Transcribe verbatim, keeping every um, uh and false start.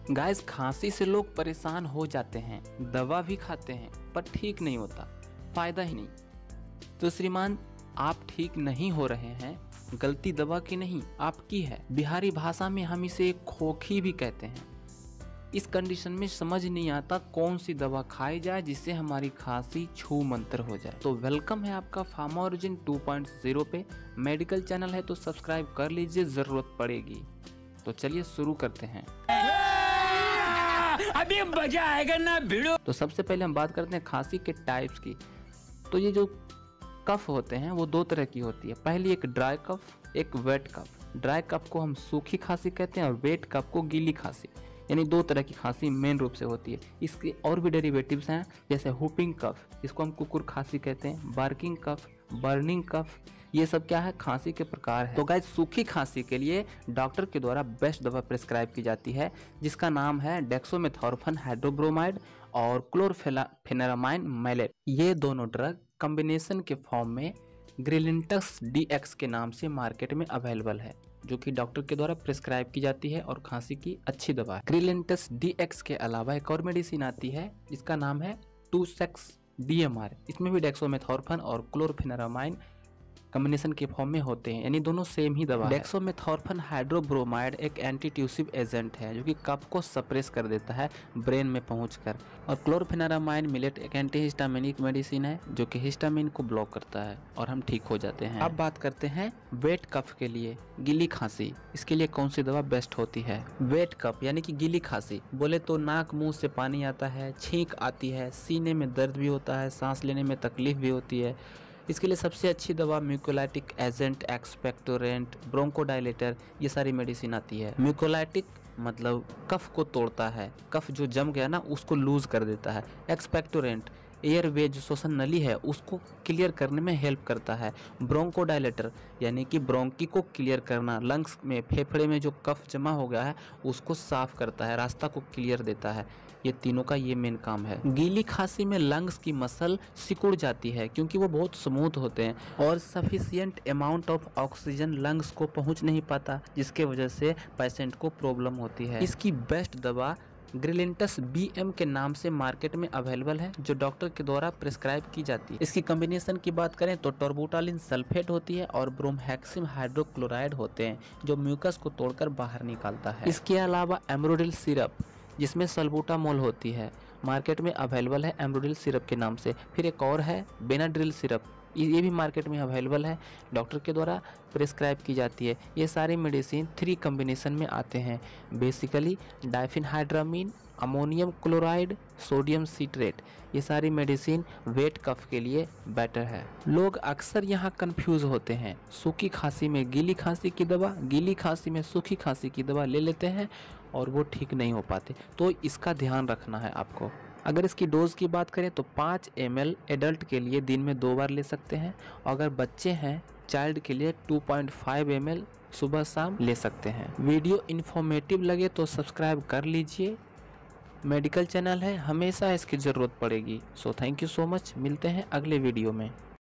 Guys, खांसी से लोग परेशान हो जाते हैं, दवा भी खाते हैं पर ठीक नहीं होता, फायदा ही नहीं। तो श्रीमान, आप ठीक नहीं हो रहे हैं, गलती दवा की नहीं आपकी है। बिहारी भाषा में हम इसे खोखी भी कहते हैं। इस कंडीशन में समझ नहीं आता कौन सी दवा खाई जाए जिससे हमारी खांसी छू मंतर हो जाए। तो वेलकम है आपका pharma origin two point zero पे। मेडिकल चैनल है तो सब्सक्राइब कर लीजिए, जरूरत पड़ेगी। तो चलिए शुरू करते हैं। अभी मजा आएगा ना भिड़ो। तो सबसे पहले हम बात करते हैं खांसी के टाइप्स की। तो ये जो कफ होते हैं वो दो तरह की होती है। पहली एक ड्राई कफ, एक वेट कफ। ड्राई कफ को हम सूखी खांसी कहते हैं और वेट कफ को गीली खांसी। यानी दो तरह की खांसी मेन रूप से होती है। इसके और भी डेरिवेटिव्स हैं, जैसे हुपिंग कफ, इसको हम कुकुर खांसी कहते हैं, बार्किंग कफ, बर्निंग कफ। ये सब क्या है, खांसी के प्रकार है। तो गाइस, सूखी खांसी के लिए डॉक्टर के द्वारा बेस्ट दवा प्रिस्क्राइब की जाती है, जिसका नाम है डेक्सोमेथोर्फन हाइड्रोब्रोमाइड और क्लोरफेनेरामाइन मैलेट। ये दोनों ड्रग कॉम्बिनेशन के फॉर्म में ग्रिलिंटस डी एक्स के नाम से मार्केट में अवेलेबल है, जो कि डॉक्टर के द्वारा प्रिस्क्राइब की जाती है और खांसी की अच्छी दवा है। ग्रिलिंटस डी एक्स के अलावा एक और मेडिसिन आती है जिसका नाम है टू सेक्स डी एम आर। इसमें भी डेक्सोमेथोर्फन और क्लोरफेनेरामाइन कॉम्बिनेशन के फॉर्म में होते हैं, यानी दोनों सेम ही दवा है। डेक्सोमेथोर्फन हाइड्रोब्रोमाइड एक एंटीट्यूसिव एजेंट है जो कि कफ को सप्रेस कर देता है ब्रेन में पहुंचकर। और क्लोरफेनेरामाइन मिलेट एक एंटीहिस्टामिनिक मेडिसिन है जो कि हिस्टामिन को ब्लॉक करता है और हम ठीक हो जाते हैं। अब बात करते हैं वेट कफ के लिए, गीली खांसी। इसके लिए कौन सी दवा बेस्ट होती है? वेट कफ यानी कि गीली खांसी बोले तो नाक मुंह से पानी आता है, छींक आती है, सीने में दर्द भी होता है, सांस लेने में तकलीफ भी होती है। इसके लिए सबसे अच्छी दवा म्यूकोलाइटिक एजेंट, एक्सपेक्टोरेंट, ब्रोंकोडाइलेटर, ये सारी मेडिसिन आती है। म्यूकोलाइटिक मतलब कफ को तोड़ता है, कफ जो जम गया ना उसको लूज कर देता है। एक्सपेक्टोरेंट एयरवे जो श्वसन नली है उसको क्लियर करने में हेल्प करता है। ब्रोंकोडाइलेटर यानी कि ब्रोंकी को क्लियर करना, लंग्स में, फेफड़े में जो कफ जमा हो गया है उसको साफ करता है, रास्ता को क्लियर देता है। ये तीनों का ये मेन काम है। गीली खांसी में लंग्स की मसल सिकुड़ जाती है क्योंकि वो बहुत स्मूथ होते हैं और sufficient amount of oxygen lungs को पहुंच नहीं पाता, जिसके वजह से पेशेंट को प्रॉब्लम होती है। इसकी बेस्ट दवा ग्रिलिंटस बी एम के नाम से मार्केट में अवेलेबल है, जो डॉक्टर के द्वारा प्रिस्क्राइब की जाती है। इसकी कॉम्बिनेशन की बात करें तो टॉर्बुटालिन सल्फेट होती है और ब्रोमहेक्सिम हाइड्रोक्लोराइड होते हैं जो म्यूकस को तोड़कर बाहर निकालता है। इसके अलावा एमरोडिल सिरप जिसमें सल्बुटामोल होती है, मार्केट में अवेलेबल है एमरोडिल सिरप के नाम से। फिर एक और है बेनाड्रिल सिरप, ये भी मार्केट में अवेलेबल है, डॉक्टर के द्वारा प्रिस्क्राइब की जाती है। ये सारी मेडिसिन थ्री कॉम्बिनेशन में आते हैं, basically diphenhydramine, ammonium chloride, sodium citrate. ये सारी मेडिसिन वेट कफ के लिए बेटर है। लोग अक्सर यहाँ कंफ्यूज होते हैं, सूखी खांसी में गीली खांसी की दवा, गीली खांसी में सूखी खांसी की दवा ले लेते हैं और वो ठीक नहीं हो पाते। तो इसका ध्यान रखना है आपको। अगर इसकी डोज की बात करें तो पाँच एम एल एडल्ट के लिए दिन में दो बार ले सकते हैं, और अगर बच्चे हैं चाइल्ड के लिए two point five M L सुबह शाम ले सकते हैं। वीडियो इन्फॉर्मेटिव लगे तो सब्सक्राइब कर लीजिए। मेडिकल चैनल है, हमेशा इसकी ज़रूरत पड़ेगी। So thank you so much, मिलते हैं अगले वीडियो में।